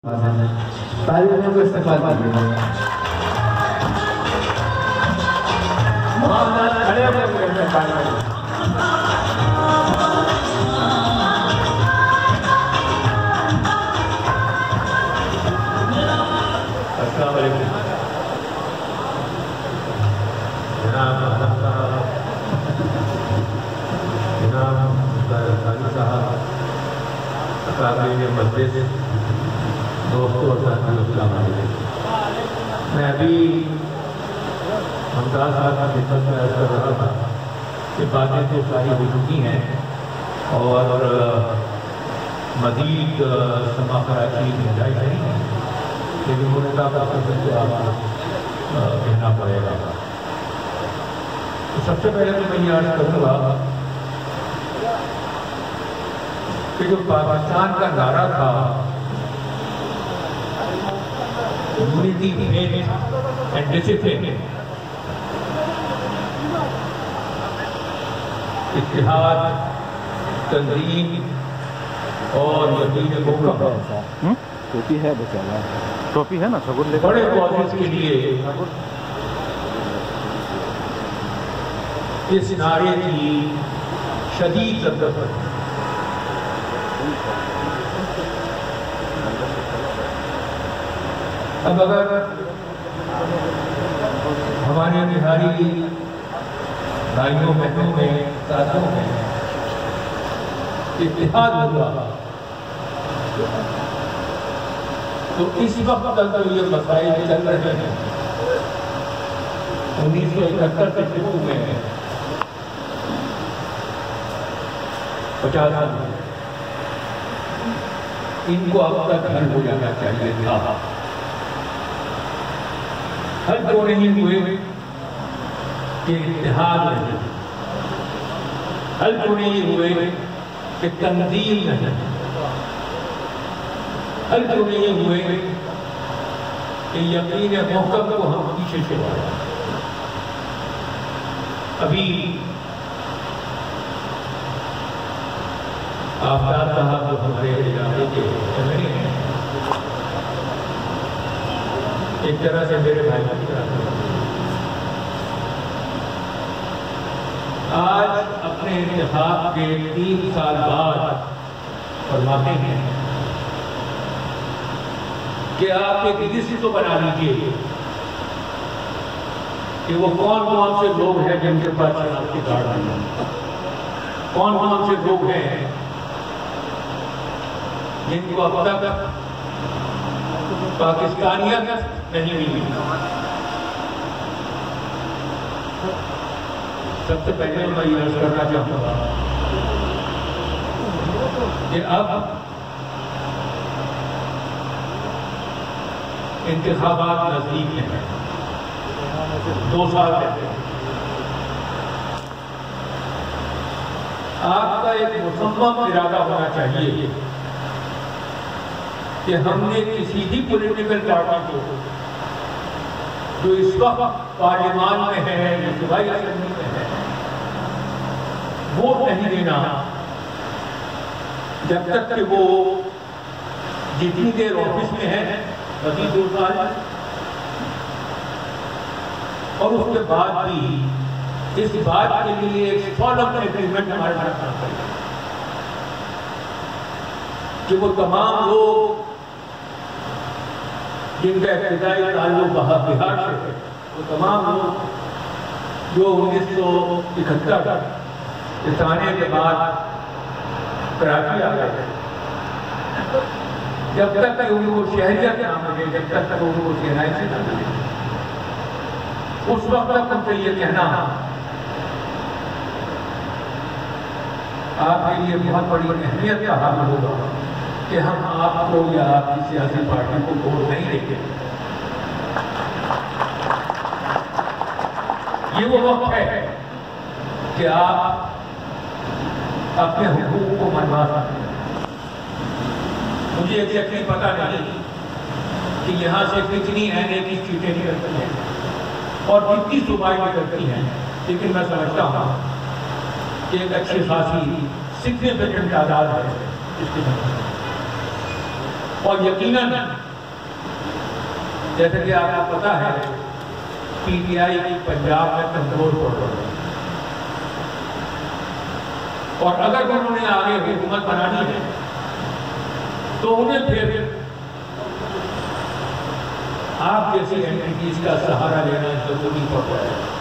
तारीखों को इस्तेमाल कीजिए। खड़े होकर अस्सलाम वालेकुम। जनाब मस्जिद दोस्तों और साथियों, अस्सलाम वालेकुम। मैं अभी हमदाद साहब की खिदमत में अर्ज़ कर रहा था कि बातें तो सारी हो चुकी हैं और मज़ीद समाअत की गुंजाइश नहीं है, लेकिन उन्होंने कहा तो कहना पड़ेगा। तो सबसे पहले तो मैं ये अर्ज़ करूँगा कि जो पाकिस्तान का नारा था यूनिटी, फेथ एंड डिसिप्लिन, इत्तेहाद, तंजीम और यकीन मुकम्मल, टोपी है बेचारा, टोपी है ना सगुन ले बड़े कॉलेज के लिए इस नारे की शदीद ज़रूरत है। अब अगर हमारे बिहारी भाइयों बहनों में, साथियों में इत्तेहाद हुआ तो इस वक्त तक जो ये मसाइल चल रहे हैं 1971 से शुरू में 50 साल इनको अब तक हल हो जाना चाहिए था। हल तो नहीं हुए कि इत्तेहाद नहीं, हल तो नहीं हुए कि तंजीम नहीं, हल तो नहीं हुए कि यकीन मुहकम को हम पीछे छोड़ा। अभी आफताब साहब जो हमारे इलाके के एमएलए हैं, एक तरह से मेरे भाई की तरह आज अपने इंतखाब के 3 साल बाद फरमाते हैं कि आप एक लिस्ट तो बना लीजिए कि वो कौन कौन से लोग हैं जिनके पास शनाख्ती कार्ड नहीं, कौन कौन से लोग हैं जिनको अब तक पाकिस्तानियत नहीं मिली। सबसे पहले मैं ये अर्ज करना चाहूँगा कि अब इंतखाबात नजदीक हैं, 2 साल रहते हैं। आपका एक मुसम्मम इरादा होना चाहिए कि हमने किसी भी पॉलिटिकल पार्टी को जो इस वक्त पार्लियामान में है या सूबाई असेंबली में है वोट नहीं देना जब तक कि वो जितनी देर ऑफिस में है, मज़ीद 2 साल, और उसके बाद भी इस बात के लिए एक सॉलम एग्रीमेंट हमारे साथ करना पड़ेगा कि वो तमाम लोग जिनका इब्तिदाई ताल्लुक बिहार से है, वो तमाम लोग जो 1971 इस आने के बाद कराची आ गए, जब तक उनको शहरियत ना मिले, जब तक उनको CNI ना मिले, उस वक्त तक उनसे ये कहना आपके लिए बहुत बड़ी अहमियत का हासिल होगा कि हम आपको या आपकी सियासी पार्टी को वोट नहीं देंगे। ये वो वक्त है कि आप अपने हुकूक को मनवा सकते हैं। मुझे एग्जैक्टली पता नहीं कि यहाँ से कितनी NA की सीटें निकलती हैं और कितनी सूबाई निकलती हैं, लेकिन मैं समझता हूँ कि एक अच्छी खासी सिग्निफिकेंट तादाद है इसकी। اور یقیناً جیسے کہ آپ کو پتا ہے پی ٹی آئی پنجاب میں کنٹرول کر رہی ہے، اور اگر انہوں نے آگے حکومت بنانی ہے تو انہیں پھر آپ جیسی اینٹیز کا سہارا لینا ضروری پڑ رہا ہے۔